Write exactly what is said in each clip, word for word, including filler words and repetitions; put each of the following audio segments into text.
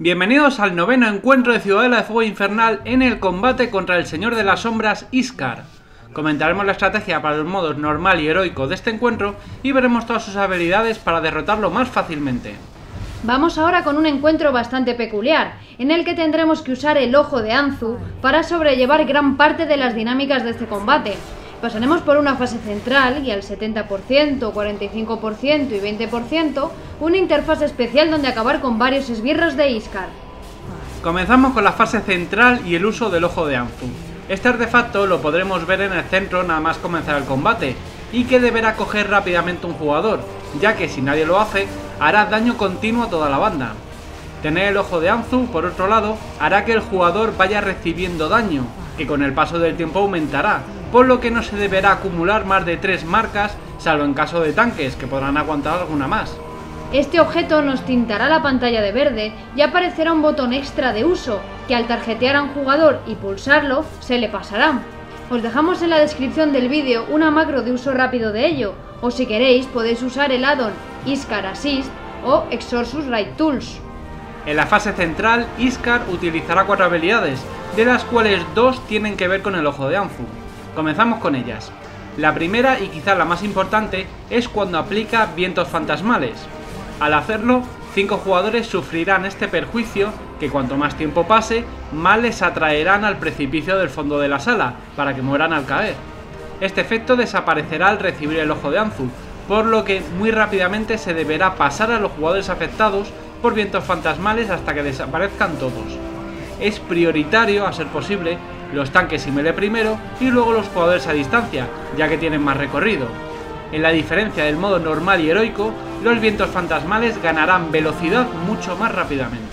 Bienvenidos al noveno encuentro de Ciudadela de Fuego Infernal en el combate contra el Señor de las Sombras, Iskar. Comentaremos la estrategia para los modos normal y heroico de este encuentro y veremos todas sus habilidades para derrotarlo más fácilmente. Vamos ahora con un encuentro bastante peculiar, en el que tendremos que usar el Ojo de Anzu para sobrellevar gran parte de las dinámicas de este combate. Pasaremos por una fase central y al setenta por ciento, cuarenta y cinco por ciento y veinte por ciento, una interfaz especial donde acabar con varios esbirros de Iskar. Comenzamos con la fase central y el uso del Ojo de Anzu. Este artefacto lo podremos ver en el centro nada más comenzar el combate, y que deberá coger rápidamente un jugador, ya que si nadie lo hace, hará daño continuo a toda la banda. Tener el Ojo de Anzu, por otro lado, hará que el jugador vaya recibiendo daño, que con el paso del tiempo aumentará, por lo que no se deberá acumular más de tres marcas, salvo en caso de tanques, que podrán aguantar alguna más. Este objeto nos tintará la pantalla de verde y aparecerá un botón extra de uso, que al tarjetear a un jugador y pulsarlo, se le pasará. Os dejamos en la descripción del vídeo una macro de uso rápido de ello, o si queréis podéis usar el add-on Iskar Assist o Exorsus Raid Tools. En la fase central, Iskar utilizará cuatro habilidades, de las cuales dos tienen que ver con el Ojo de Anzu. Comenzamos con ellas. La primera y quizá la más importante es cuando aplica vientos fantasmales. Al hacerlo, cinco jugadores sufrirán este perjuicio que cuanto más tiempo pase, más les atraerán al precipicio del fondo de la sala, para que mueran al caer. Este efecto desaparecerá al recibir el Ojo de Anzu, por lo que muy rápidamente se deberá pasar a los jugadores afectados por vientos fantasmales hasta que desaparezcan todos. Es prioritario, a ser posible, los tanques y melee primero y luego los jugadores a distancia, ya que tienen más recorrido. En la diferencia del modo normal y heroico, los vientos fantasmales ganarán velocidad mucho más rápidamente.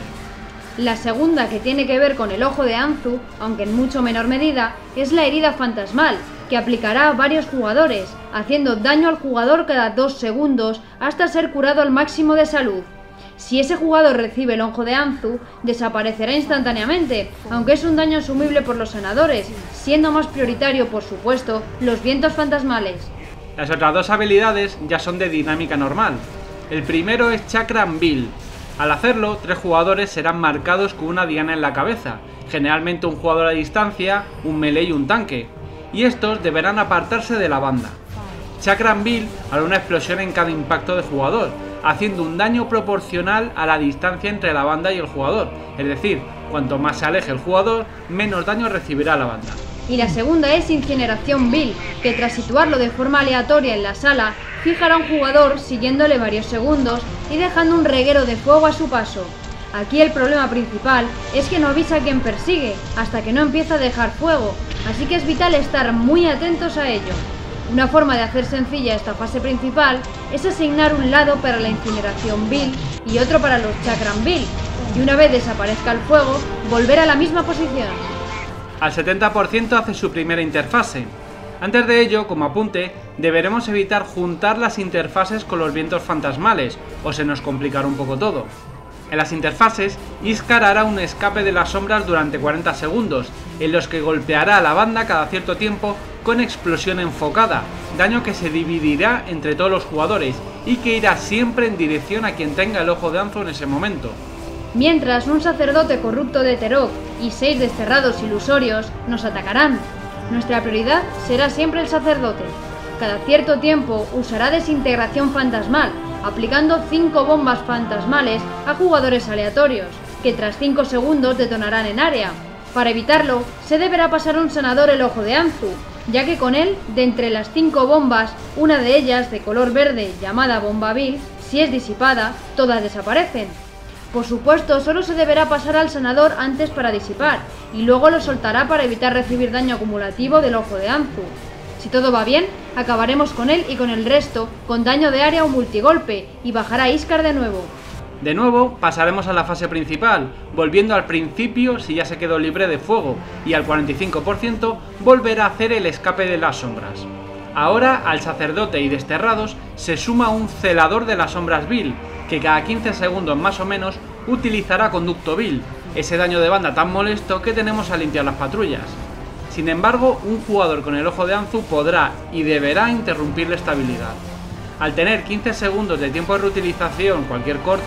La segunda, que tiene que ver con el Ojo de Anzu, aunque en mucho menor medida, es la herida fantasmal, que aplicará a varios jugadores, haciendo daño al jugador cada dos segundos hasta ser curado al máximo de salud. Si ese jugador recibe el Ojo de Anzu, desaparecerá instantáneamente, aunque es un daño asumible por los sanadores, siendo más prioritario, por supuesto, los vientos fantasmales. Las otras dos habilidades ya son de dinámica normal. El primero es Chakram Bill. Al hacerlo, tres jugadores serán marcados con una diana en la cabeza, generalmente un jugador a distancia, un melee y un tanque, y estos deberán apartarse de la banda. Chakram Bill hará una explosión en cada impacto de jugador, haciendo un daño proporcional a la distancia entre la banda y el jugador, es decir, cuanto más se aleje el jugador, menos daño recibirá la banda. Y la segunda es Incineración Bill, que tras situarlo de forma aleatoria en la sala, fijará a un jugador siguiéndole varios segundos y dejando un reguero de fuego a su paso. Aquí el problema principal es que no avisa a quien persigue, hasta que no empieza a dejar fuego, así que es vital estar muy atentos a ello. Una forma de hacer sencilla esta fase principal es asignar un lado para la Incineración Bill y otro para los Chakram Bill, y una vez desaparezca el fuego, volver a la misma posición. Al setenta por ciento hace su primera interfase. Antes de ello, como apunte, deberemos evitar juntar las interfases con los vientos fantasmales, o se nos complicará un poco todo. En las interfases, Iskar hará un escape de las sombras durante cuarenta segundos, en los que golpeará a la banda cada cierto tiempo con explosión enfocada, daño que se dividirá entre todos los jugadores y que irá siempre en dirección a quien tenga el Ojo de Anzu en ese momento. Mientras un sacerdote corrupto de Terok y seis desterrados ilusorios nos atacarán. Nuestra prioridad será siempre el sacerdote. Cada cierto tiempo usará desintegración fantasmal, aplicando cinco bombas fantasmales a jugadores aleatorios, que tras cinco segundos detonarán en área. Para evitarlo, se deberá pasar a un sanador el Ojo de Anzu, ya que con él, de entre las cinco bombas, una de ellas de color verde llamada Bomba Bill, si es disipada, todas desaparecen. Por supuesto, solo se deberá pasar al sanador antes para disipar, y luego lo soltará para evitar recibir daño acumulativo del Ojo de Anzu. Si todo va bien, acabaremos con él y con el resto, con daño de área o multigolpe, y bajará Iskar de nuevo. De nuevo, pasaremos a la fase principal, volviendo al principio si ya se quedó libre de fuego, y al cuarenta y cinco por ciento volverá a hacer el escape de las sombras. Ahora, al sacerdote y desterrados se suma un celador de las sombras Bill, que cada quince segundos más o menos utilizará conducto Bill, ese daño de banda tan molesto que tenemos al limpiar las patrullas. Sin embargo, un jugador con el Ojo de Anzu podrá y deberá interrumpir la estabilidad. Al tener quince segundos de tiempo de reutilización cualquier corte,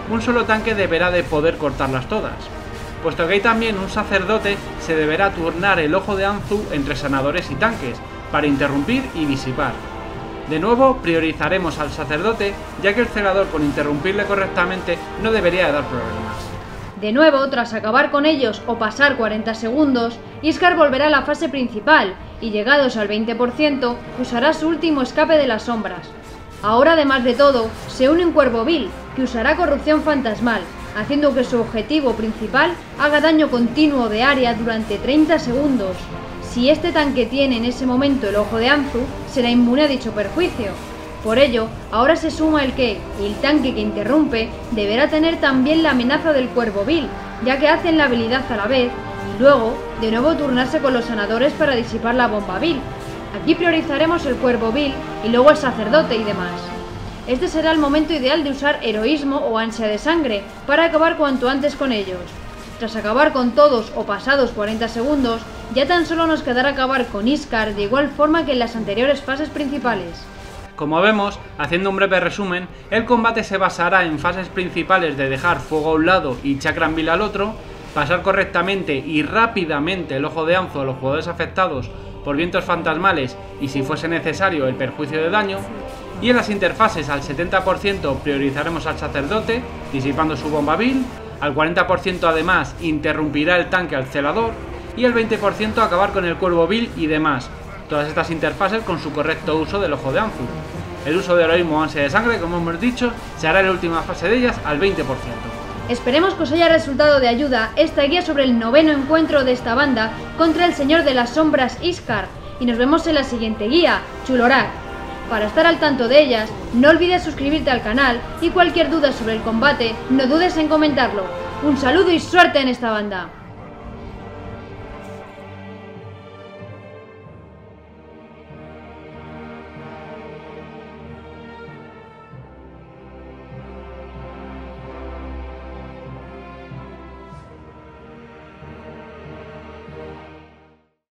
un solo tanque deberá de poder cortarlas todas. Puesto que hay también un sacerdote, se deberá turnar el ojo de Anzu entre sanadores y tanques, para interrumpir y disipar. De nuevo, priorizaremos al sacerdote, ya que el celador con interrumpirle correctamente no debería de dar problemas. De nuevo, tras acabar con ellos o pasar cuarenta segundos, Iskar volverá a la fase principal y llegados al veinte por ciento usará su último escape de las sombras. Ahora, además de todo, se une un Cuervo Vil, que usará corrupción fantasmal, haciendo que su objetivo principal haga daño continuo de área durante treinta segundos. Si este tanque tiene en ese momento el ojo de Anzu, será inmune a dicho perjuicio. Por ello, ahora se suma el que el tanque que interrumpe deberá tener también la amenaza del Cuervo Vil, ya que hacen la habilidad a la vez, y luego de nuevo turnarse con los sanadores para disipar la bomba Vil. Aquí priorizaremos el Cuervo Vil y luego el sacerdote y demás. Este será el momento ideal de usar heroísmo o ansia de sangre para acabar cuanto antes con ellos. Tras acabar con todos o pasados cuarenta segundos, ya tan solo nos quedará acabar con Iskar de igual forma que en las anteriores fases principales. Como vemos, haciendo un breve resumen, el combate se basará en fases principales de dejar fuego a un lado y Chakram Vil al otro, pasar correctamente y rápidamente el ojo de Anzu a los jugadores afectados por vientos fantasmales y si fuese necesario el perjuicio de daño, y en las interfases al setenta por ciento priorizaremos al sacerdote, disipando su bomba Vil, al cuarenta por ciento además interrumpirá el tanque al celador, y el veinte por ciento acabar con el Cuervo Vil y demás, todas estas interfases con su correcto uso del ojo de Anzu. El uso de heroísmo o ansia de sangre, como hemos dicho, se hará en la última fase de ellas al veinte por ciento. Esperemos que os haya resultado de ayuda esta guía sobre el noveno encuentro de esta banda contra el Señor de las Sombras Iskar, y nos vemos en la siguiente guía, Chulorak. Para estar al tanto de ellas, no olvides suscribirte al canal y cualquier duda sobre el combate, no dudes en comentarlo. Un saludo y suerte en esta banda.